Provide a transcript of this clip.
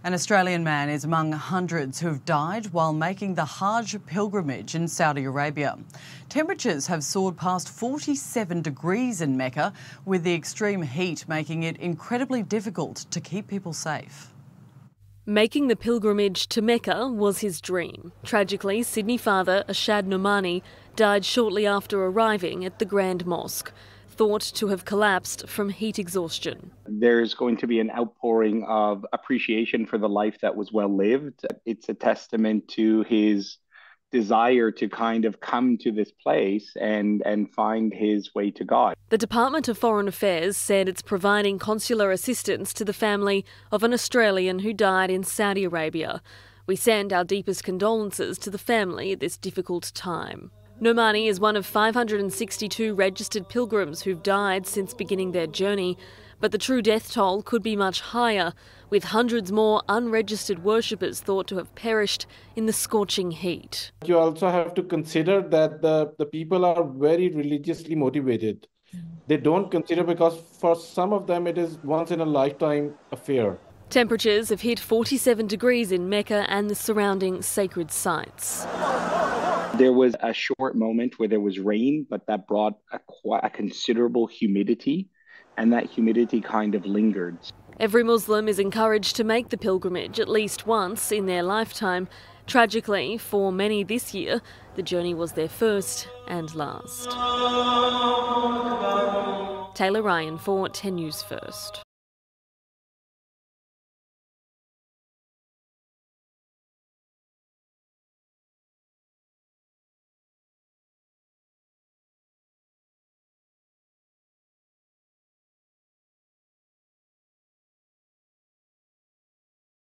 An Australian man is among hundreds who've died while making the Hajj pilgrimage in Saudi Arabia. Temperatures have soared past 47 degrees in Mecca, with the extreme heat making it incredibly difficult to keep people safe. Making the pilgrimage to Mecca was his dream. Tragically, Sydney father Ashad Nomani died shortly after arriving at the Grand Mosque, thought to have collapsed from heat exhaustion. There's going to be an outpouring of appreciation for the life that was well lived. It's a testament to his desire to kind of come to this place and find his way to God. The Department of Foreign Affairs said it's providing consular assistance to the family of an Australian who died in Saudi Arabia. We send our deepest condolences to the family at this difficult time. Nomani is one of 562 registered pilgrims who've died since beginning their journey, but the true death toll could be much higher, with hundreds more unregistered worshippers thought to have perished in the scorching heat. You also have to consider that the people are very religiously motivated. They don't consider, because for some of them it is once in a lifetime affair. Temperatures have hit 47 degrees in Mecca and the surrounding sacred sites. There was a short moment where there was rain, but that brought a considerable humidity, and that humidity kind of lingered. Every Muslim is encouraged to make the pilgrimage at least once in their lifetime. Tragically, for many this year, the journey was their first and last. Taylor Ryan for 10 News First.